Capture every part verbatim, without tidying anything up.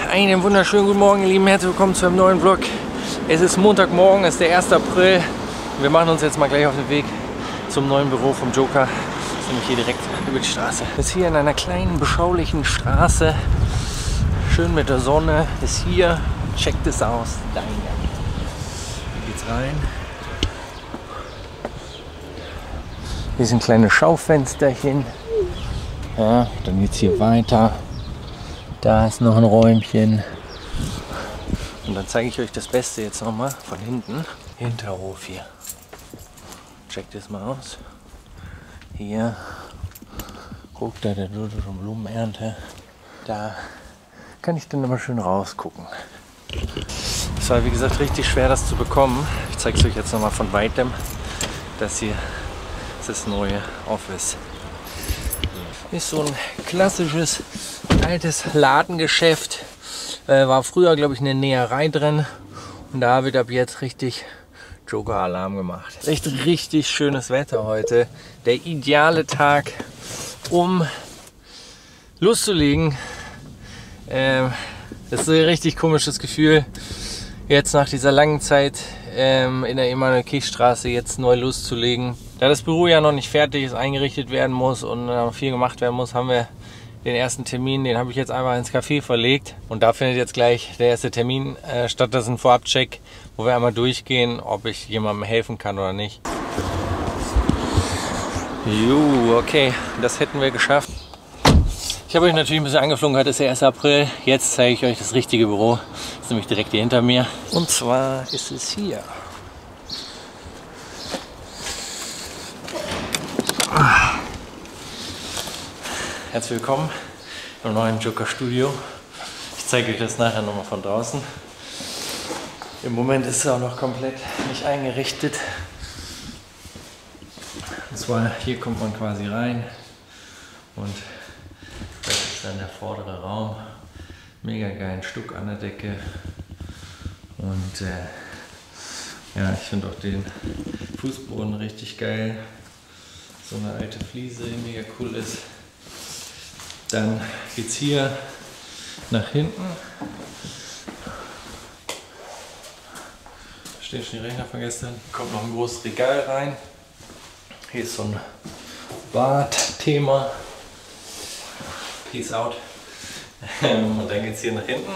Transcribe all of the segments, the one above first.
Einen wunderschönen guten Morgen, ihr Lieben, herzlich willkommen zu einem neuen Vlog. Es ist Montagmorgen, es ist der erste April. Wir machen uns jetzt mal gleich auf den Weg zum neuen Büro vom Joker. Das ist nämlich hier direkt über die Straße. Ist hier in einer kleinen, beschaulichen Straße. Schön mit der Sonne. Ist hier. Checkt es aus. Danke. Hier geht's rein. Hier sind kleine Schaufensterchen. Ja, dann geht's hier weiter. Da ist noch ein Räumchen. Und dann zeige ich euch das Beste jetzt nochmal von hinten. Hinterhof hier. Checkt das mal aus. Hier. Guckt da der Dodo und Blumenernte. Da kann ich dann immer schön rausgucken. Es war wie gesagt richtig schwer, das zu bekommen. Ich zeige es euch jetzt nochmal von weitem. Das hier ist das neue Office. Ist so ein klassisches altes Ladengeschäft. Äh, war früher, glaube ich, eine Näherei drin. Und da wird ab jetzt richtig Joker-Alarm gemacht. Echt richtig schönes Wetter heute. Der ideale Tag, um loszulegen. Ähm, das ist ein richtig komisches Gefühl, jetzt nach dieser langen Zeit ähm, in der Emanuel-Kirch-Straße jetzt neu loszulegen. Da das Büro ja noch nicht fertig ist, eingerichtet werden muss und noch viel gemacht werden muss, haben wir den ersten Termin, den habe ich jetzt einfach ins Café verlegt. Und da findet jetzt gleich der erste Termin äh, statt. Das ist ein Vorabcheck, wo wir einmal durchgehen, ob ich jemandem helfen kann oder nicht. Jo, okay, das hätten wir geschafft. Ich habe euch natürlich ein bisschen angeflogen, heute ist der erste April. Jetzt zeige ich euch das richtige Büro. Das ist nämlich direkt hier hinter mir. Und zwar ist es hier. Herzlich willkommen im neuen Joker Studio. Ich zeige euch das nachher nochmal von draußen. Im Moment ist es auch noch komplett nicht eingerichtet. Und zwar hier kommt man quasi rein und das ist dann der vordere Raum. Mega geilen Stuck an der Decke. Und äh, ja, ich finde auch den Fußboden richtig geil. So eine alte Fliese, die mega cool ist. Dann geht es hier nach hinten. Da steht schon die Rechner von gestern. Kommt noch ein großes Regal rein. Hier ist so ein Bad-Thema. Peace out. Und dann geht es hier nach hinten.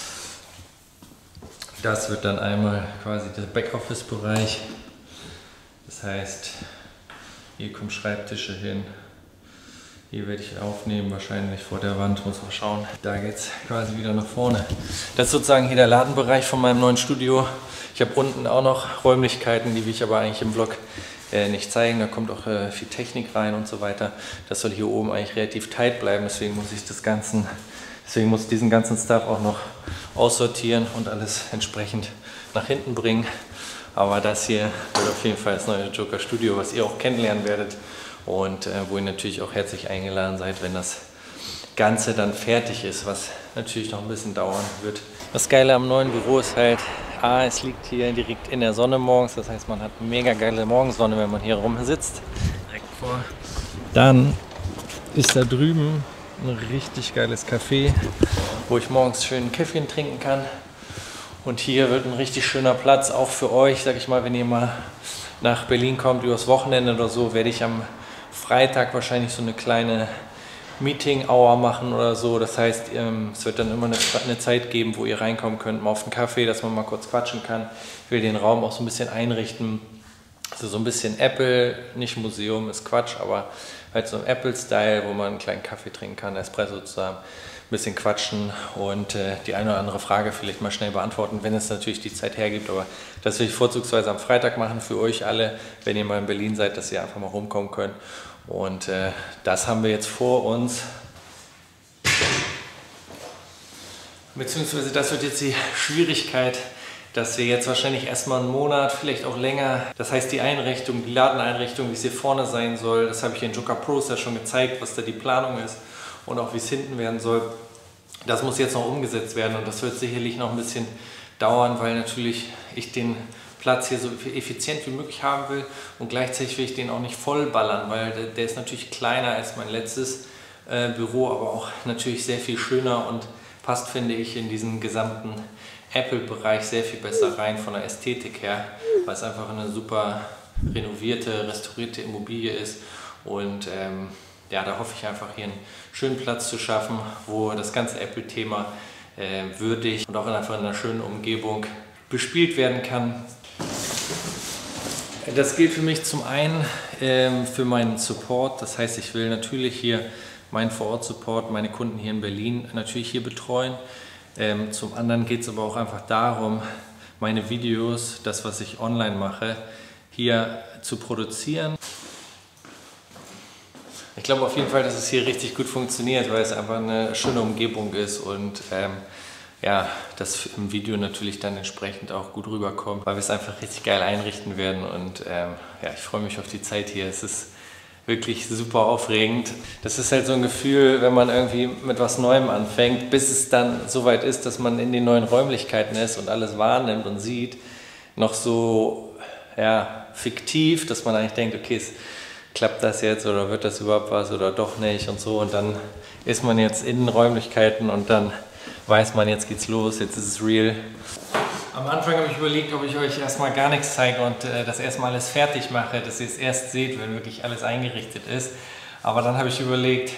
Das wird dann einmal quasi der Backoffice-Bereich. Das heißt, hier kommen Schreibtische hin. Hier werde ich aufnehmen, wahrscheinlich vor der Wand, muss man schauen. Da geht es quasi wieder nach vorne. Das ist sozusagen hier der Ladenbereich von meinem neuen Studio. Ich habe unten auch noch Räumlichkeiten, die will ich aber eigentlich im Vlog äh, nicht zeigen. Da kommt auch äh, viel Technik rein und so weiter. Das soll hier oben eigentlich relativ tight bleiben, deswegen muss ich das Ganzen, deswegen muss ich diesen ganzen Stuff auch noch aussortieren und alles entsprechend nach hinten bringen. Aber das hier wird auf jeden Fall das neue Joker Studio, was ihr auch kennenlernen werdet. Und äh, wo ihr natürlich auch herzlich eingeladen seid, wenn das Ganze dann fertig ist, was natürlich noch ein bisschen dauern wird. Das Geile am neuen Büro ist halt, A, es liegt hier direkt in der Sonne morgens, das heißt, man hat eine mega geile Morgensonne, wenn man hier rum sitzt. Direkt vor. Dann ist da drüben ein richtig geiles Café, wo ich morgens schön ein Käffchen trinken kann. Und hier wird ein richtig schöner Platz, auch für euch, sag ich mal, wenn ihr mal nach Berlin kommt, übers Wochenende oder so, werde ich am Freitag wahrscheinlich so eine kleine Meeting-Hour machen oder so. Das heißt, es wird dann immer eine, eine Zeit geben, wo ihr reinkommen könnt, mal auf den Kaffee, dass man mal kurz quatschen kann. Ich will den Raum auch so ein bisschen einrichten. Also so ein bisschen Apple, nicht Museum, ist Quatsch, aber halt so ein Apple-Style, wo man einen kleinen Kaffee trinken kann, Espresso zusammen, ein bisschen quatschen und äh, die eine oder andere Frage vielleicht mal schnell beantworten, wenn es natürlich die Zeit hergibt. Aber das will ich vorzugsweise am Freitag machen für euch alle, wenn ihr mal in Berlin seid, dass ihr einfach mal rumkommen könnt. Und äh, das haben wir jetzt vor uns. Beziehungsweise das wird jetzt die Schwierigkeit, dass wir jetzt wahrscheinlich erstmal einen Monat, vielleicht auch länger, das heißt die Einrichtung, die Ladeneinrichtung, wie es hier vorne sein soll, das habe ich in Joker Pros ja schon gezeigt, was da die Planung ist und auch wie es hinten werden soll. Das muss jetzt noch umgesetzt werden und das wird sicherlich noch ein bisschen dauern, weil natürlich ich den Platz hier so effizient wie möglich haben will und gleichzeitig will ich den auch nicht vollballern, weil der, der ist natürlich kleiner als mein letztes äh, Büro, aber auch natürlich sehr viel schöner und passt, finde ich, in diesen gesamten Apple-Bereich sehr viel besser rein von der Ästhetik her, weil es einfach eine super renovierte, restaurierte Immobilie ist. Und ähm, ja, da hoffe ich einfach, hier einen schönen Platz zu schaffen, wo das ganze Apple-Thema äh, würdig und auch einfach in einer schönen Umgebung bespielt werden kann. Das gilt für mich zum einen ähm, für meinen Support. Das heißt, ich will natürlich hier meinen Vor-Ort-Support, meine Kunden hier in Berlin natürlich hier betreuen. Ähm, zum anderen geht es aber auch einfach darum, meine Videos, das was ich online mache, hier zu produzieren. Ich glaube auf jeden Fall, dass es hier richtig gut funktioniert, weil es einfach eine schöne Umgebung ist und ähm, ja, das im Video natürlich dann entsprechend auch gut rüberkommt, weil wir es einfach richtig geil einrichten werden und ähm, ja, ich freue mich auf die Zeit hier. Es ist wirklich super aufregend. Das ist halt so ein Gefühl, wenn man irgendwie mit was Neuem anfängt, bis es dann soweit ist, dass man in den neuen Räumlichkeiten ist und alles wahrnimmt und sieht, noch so ja, fiktiv, dass man eigentlich denkt, okay, es klappt das jetzt oder wird das überhaupt was oder doch nicht und so und dann ist man jetzt in den Räumlichkeiten und dann weiß man, jetzt geht's los, jetzt ist es real. Am Anfang habe ich überlegt, ob ich euch erstmal gar nichts zeige und äh, das erstmal alles fertig mache, dass ihr es erst seht, wenn wirklich alles eingerichtet ist. Aber dann habe ich überlegt,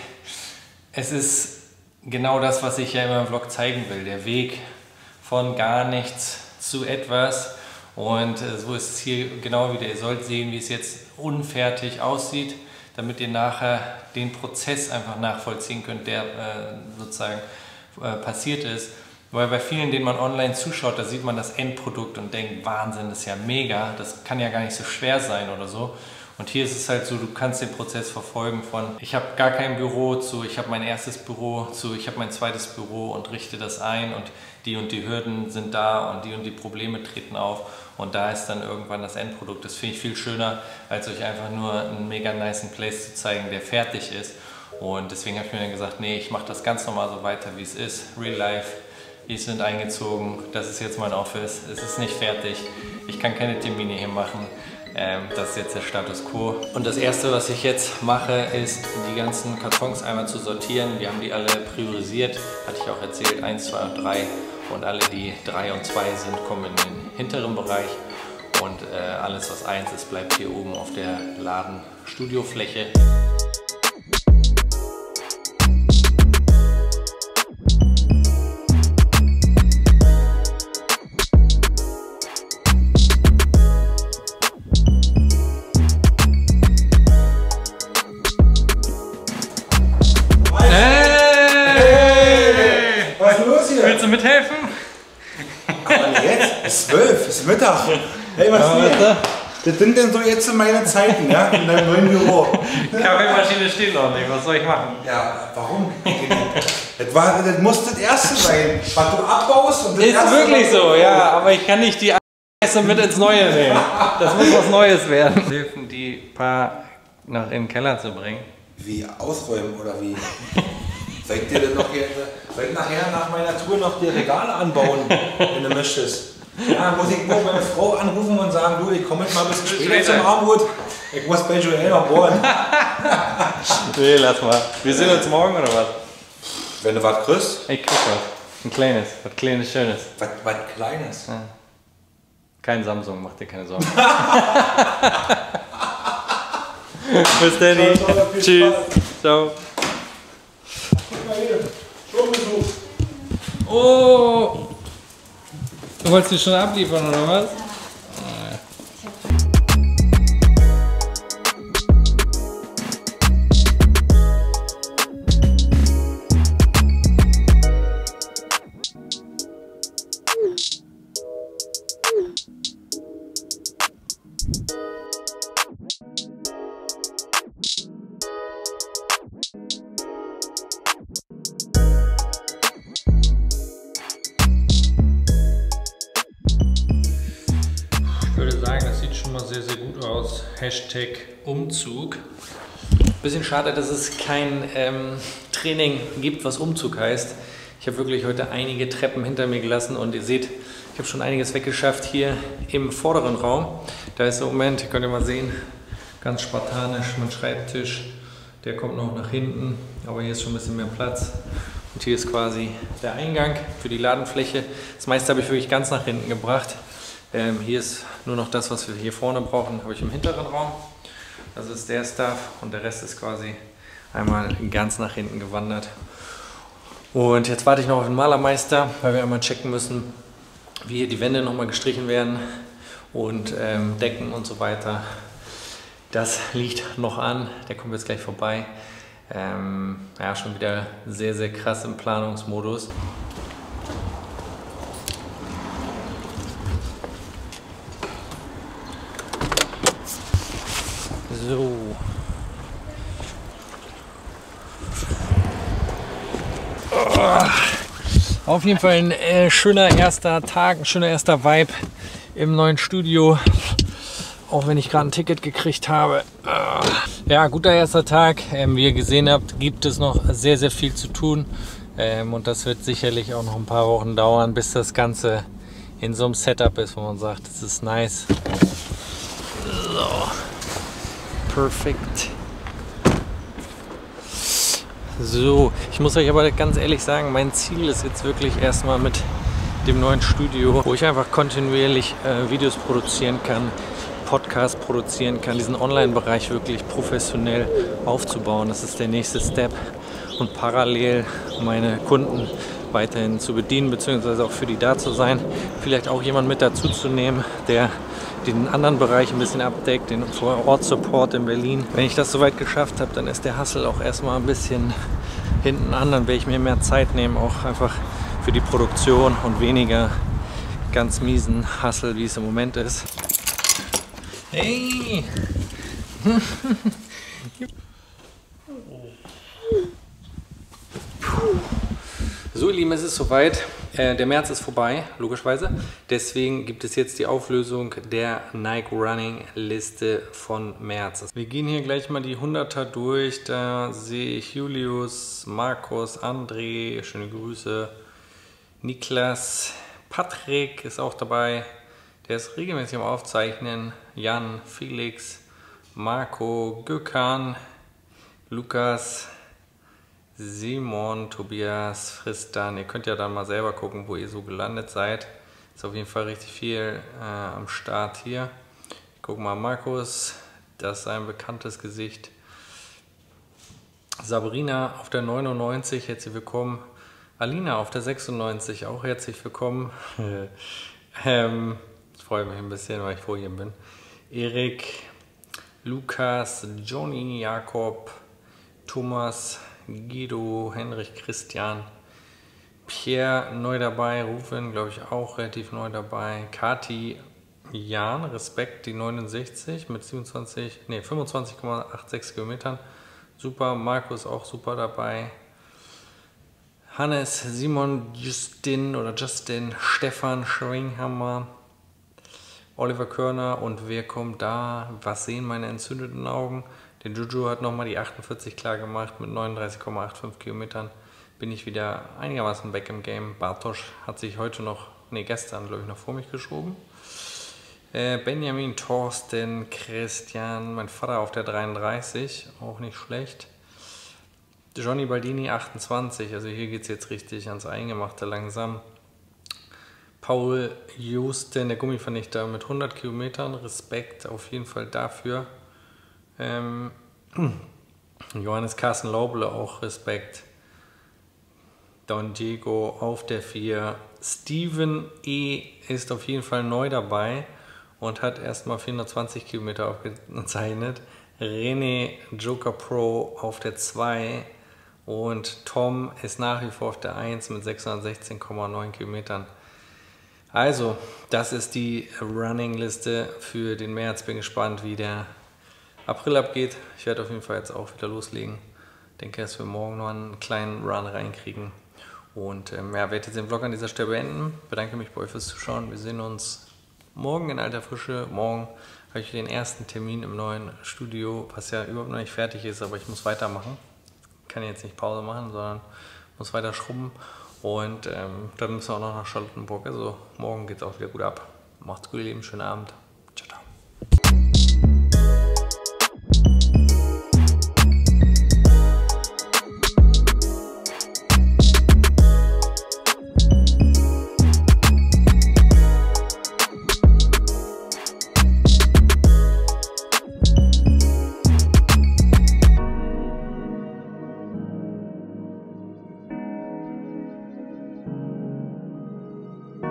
es ist genau das, was ich ja in meinem Vlog zeigen will, der Weg von gar nichts zu etwas. Und äh, so ist es hier genau wieder. Ihr sollt sehen, wie es jetzt unfertig aussieht, damit ihr nachher den Prozess einfach nachvollziehen könnt, der äh, sozusagen äh, passiert ist. Weil bei vielen, denen man online zuschaut, da sieht man das Endprodukt und denkt, Wahnsinn, das ist ja mega, das kann ja gar nicht so schwer sein oder so. Und hier ist es halt so, du kannst den Prozess verfolgen von, ich habe gar kein Büro zu, ich habe mein erstes Büro zu, ich habe mein zweites Büro und richte das ein und die und die Hürden sind da und die und die Probleme treten auf und da ist dann irgendwann das Endprodukt. Das finde ich viel schöner, als euch einfach nur einen mega nicen Place zu zeigen, der fertig ist. Und deswegen habe ich mir dann gesagt, nee, ich mache das ganz normal so weiter, wie es ist, real life. Die sind eingezogen, das ist jetzt mein Office, es ist nicht fertig, ich kann keine Termine hier machen, ähm, das ist jetzt der Status Quo. Und das erste, was ich jetzt mache, ist die ganzen Kartons einmal zu sortieren. Wir haben die alle priorisiert, hatte ich auch erzählt, eins, zwei und drei und alle, die drei und zwei sind, kommen in den hinteren Bereich und äh, alles, was eins ist, bleibt hier oben auf der Ladenstudiofläche. Willst du mithelfen? Aber jetzt? Es ist zwölf, es ist Mittag. Hey, was ja, ist das? Das sind denn so jetzt meine Zeiten, ja? In deinem neuen Büro. Kaffeemaschine steht noch nicht, was soll ich machen? Ja, warum? Das, war, das muss das erste sein, was du abbaust. Und das ist erste, wirklich so, ja, aber ich kann nicht die Scheiße mit ins Neue nehmen. Das muss was Neues werden. Helfen, die paar nach in den Keller zu bringen. Wie ausräumen oder wie? Soll ich dir denn noch hier, soll ich nachher nach meiner Tour noch die Regale anbauen, wenn du möchtest? Ja, muss ich nur meine Frau anrufen und sagen, du, ich komme jetzt mal ein bisschen später zum Armut. Ich muss bei Joel noch bohren. Nee, lass mal. Wir sehen uns morgen oder was? Wenn du was kriegst. Ich krieg was. Ein kleines, was kleines, schönes. Was, was kleines? Ja. Kein Samsung, mach dir keine Sorgen. Bis dann. Tschüss. Ciao. Oh! Du wolltest dich schon abliefern, oder was? Sehr, sehr gut aus. Hashtag Umzug. Bisschen schade, dass es kein ähm, Training gibt, was Umzug heißt. Ich habe wirklich heute einige Treppen hinter mir gelassen und ihr seht, ich habe schon einiges weggeschafft hier im vorderen Raum. Da ist im Moment, könnt ihr mal sehen, ganz spartanisch mein Schreibtisch. Der kommt noch nach hinten, aber hier ist schon ein bisschen mehr Platz. Und hier ist quasi der Eingang für die Ladenfläche. Das meiste habe ich wirklich ganz nach hinten gebracht. Ähm, hier ist nur noch das, was wir hier vorne brauchen, habe ich im hinteren Raum. Das ist der Stuff und der Rest ist quasi einmal ganz nach hinten gewandert. Und jetzt warte ich noch auf den Malermeister, weil wir einmal checken müssen, wie hier die Wände nochmal gestrichen werden und ähm, Decken und so weiter. Das liegt noch an, der kommt jetzt gleich vorbei. Ähm, ja, schon wieder sehr, sehr krass im Planungsmodus. So. Oh. Auf jeden Fall ein äh, schöner erster Tag, ein schöner erster Vibe im neuen Studio. Auch wenn ich gerade ein Ticket gekriegt habe. Ja, guter erster Tag. Ähm, wie ihr gesehen habt, gibt es noch sehr, sehr viel zu tun. Ähm, und das wird sicherlich auch noch ein paar Wochen dauern, bis das Ganze in so einem Setup ist, wo man sagt, das ist nice. So. Perfekt. So, ich muss euch aber ganz ehrlich sagen, mein Ziel ist jetzt wirklich erstmal mit dem neuen Studio, wo ich einfach kontinuierlich äh, Videos produzieren kann, Podcast produzieren kann, diesen Online-Bereich wirklich professionell aufzubauen. Das ist der nächste Step und parallel meine Kunden weiterhin zu bedienen, beziehungsweise auch für die da zu sein. Vielleicht auch jemanden mit dazu zu nehmen, der den anderen Bereich ein bisschen abdeckt, den Vor-Ort-Support in Berlin. Wenn ich das soweit geschafft habe, dann ist der Hustle auch erstmal ein bisschen hinten an, dann werde ich mir mehr Zeit nehmen, auch einfach für die Produktion und weniger ganz miesen Hustle, wie es im Moment ist. Hey! So ihr Lieben, es ist soweit. Äh, der März ist vorbei, logischerweise. Deswegen gibt es jetzt die Auflösung der Nike Running Liste von März. Wir gehen hier gleich mal die hunderter durch. Da sehe ich Julius, Markus, André, schöne Grüße. Niklas, Patrick ist auch dabei. Der ist regelmäßig am Aufzeichnen. Jan, Felix, Marco, Gökhan, Lukas, Simon, Tobias, Fristan. Ihr könnt ja dann mal selber gucken, wo ihr so gelandet seid. Ist auf jeden Fall richtig viel äh, am Start hier. Guck mal, Markus, das ist ein bekanntes Gesicht. Sabrina auf der neunundneunzig, herzlich willkommen. Alina auf der sechsundneunzig, auch herzlich willkommen. ähm, ich freue mich ein bisschen, weil ich vor hier bin. Erik, Lukas, Johnny, Jakob, Thomas, Guido, Henrich, Christian, Pierre neu dabei, Rufen glaube ich auch relativ neu dabei, Kati, Jan, Respekt, die neunundsechzig mit siebenundzwanzig, nee, fünfundzwanzig Komma sechsundachtzig Kilometern, super, Markus auch super dabei, Hannes, Simon, Justin oder Justin, Stefan, Schwinghammer, Oliver Körner und wer kommt da? Was sehen meine entzündeten Augen? Der Juju hat nochmal die achtundvierzig klar gemacht mit neununddreißig Komma fünfundachtzig Kilometern. Bin ich wieder einigermaßen back im Game. Bartosch hat sich heute noch, nee gestern glaube ich noch vor mich geschoben. Äh, Benjamin, Thorsten, Christian, mein Vater auf der dreiunddreißig, auch nicht schlecht. Johnny Baldini achtundzwanzig, also hier geht es jetzt richtig ans Eingemachte langsam. Paul Justen, der Gummivernichter mit hundert Kilometern, Respekt auf jeden Fall dafür. Ähm, Johannes Carsten Lauble auch Respekt. Don Diego auf der vier. Steven E. ist auf jeden Fall neu dabei und hat erstmal vierhundertzwanzig Kilometer aufgezeichnet. René Joker Pro auf der zwei und Tom ist nach wie vor auf der eins mit sechshundertsechzehn Komma neun Kilometern. Also, das ist die Running-Liste für den März. Bin gespannt, wie der April abgeht. Ich werde auf jeden Fall jetzt auch wieder loslegen. Ich denke, dass wir morgen noch einen kleinen Run reinkriegen. Und ähm, ja, werde jetzt den Vlog an dieser Stelle beenden. Bedanke mich bei euch fürs Zuschauen. Wir sehen uns morgen in alter Frische. Morgen habe ich den ersten Termin im neuen Studio, was ja überhaupt noch nicht fertig ist, aber ich muss weitermachen. Ich kann jetzt nicht Pause machen, sondern muss weiter schrubben. Und ähm, dann müssen wir auch noch nach Charlottenburg. Also morgen geht es auch wieder gut ab. Macht's gut, ihr Lieben. Schönen Abend.